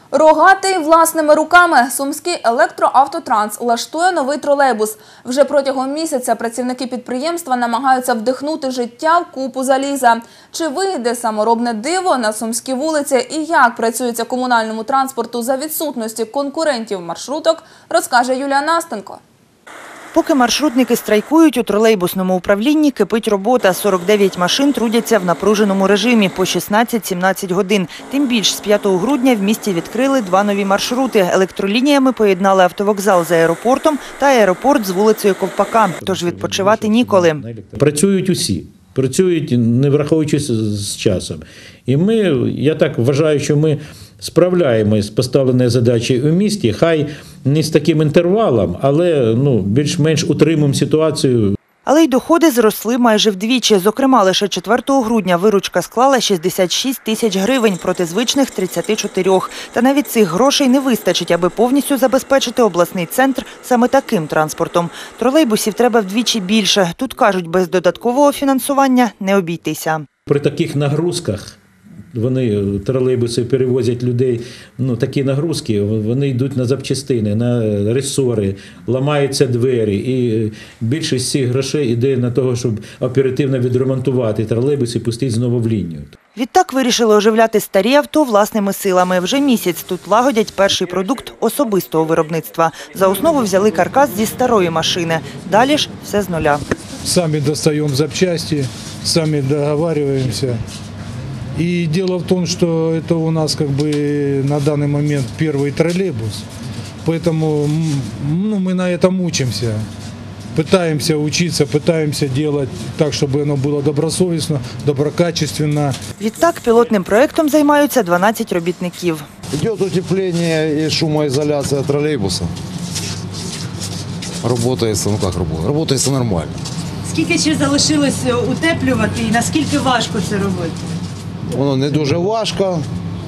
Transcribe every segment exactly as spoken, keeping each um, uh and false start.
Рогатий власними руками. Сумський електроавтотранс влаштує новий тролейбус. Вже протягом місяця працівники підприємства намагаються вдихнути життя в купу заліза. Чи вийде саморобне диво на сумські вулиці і як працюється комунальному транспорту за відсутності конкурентів маршруток, розкаже Юлія Настенко. Поки маршрутники страйкують, у тролейбусному управлінні кипить робота. сорок дев'ять машин трудяться в напруженому режимі по шістнадцять-сімнадцять годин. Тим більш, з п'ятого грудня в місті відкрили два нові маршрути. Електролініями поєднали автовокзал з аеропортом та аеропорт з вулицею Ковпака. Тож відпочивати ніколи. Працюють усі. Працюють, не враховуючись з часом. І ми, я так вважаю, що ми справляємось з поставленою задачею у місті, хай не з таким інтервалом, але ну, більш-менш утримуємо ситуацію. Але й доходи зросли майже вдвічі. Зокрема, лише четвертого грудня виручка склала шістдесят шість тисяч гривень проти звичних тридцяти чотирьох. Та навіть цих грошей не вистачить, аби повністю забезпечити обласний центр саме таким транспортом. Тролейбусів треба вдвічі більше. Тут, кажуть, без додаткового фінансування не обійтися. При таких нагрузках, вони, тролейбуси перевозять людей, ну, такі нагрузки, вони йдуть на запчастини, на ресори, ламаються двері. І більшість цих грошей йде на того, щоб оперативно відремонтувати тролейбус і пустити знову в лінію. Відтак вирішили оживляти старі авто власними силами. Вже місяць тут лагодять перший продукт особистого виробництва. За основу взяли каркас зі старої машини. Далі ж все з нуля. Самі достаємо запчасти, самі договарюємося. И дело в том, что это у нас как бы на данный момент первый троллейбус, поэтому ну, мы на этом учимся. Пытаемся учиться, пытаемся делать так, чтобы оно было добросовестно, доброкачественно. Відтак пілотним проєктом займаються дванадцять робітників. Йде утеплення і шумоізоляція тролейбуса. Работається, ну як працює? Работається нормально. Скільки ще залишилось утеплювати і наскільки важко це робити? Воно не дуже важко,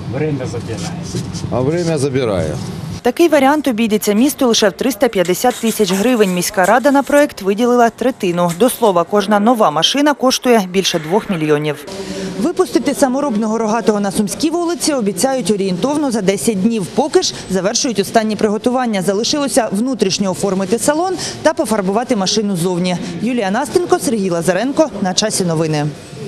а время забирає. Такий варіант обійдеться місту лише в триста п'ятдесят тисяч гривень. Міська рада на проєкт виділила третину. До слова, кожна нова машина коштує більше двох мільйонів. Випустити саморобного рогатого на Сумській вулиці обіцяють орієнтовно за десять днів. Поки ж завершують останні приготування. Залишилося внутрішньо оформити салон та пофарбувати машину ззовні. Юлія Настенко, Сергій Лазаренко. На часі новини.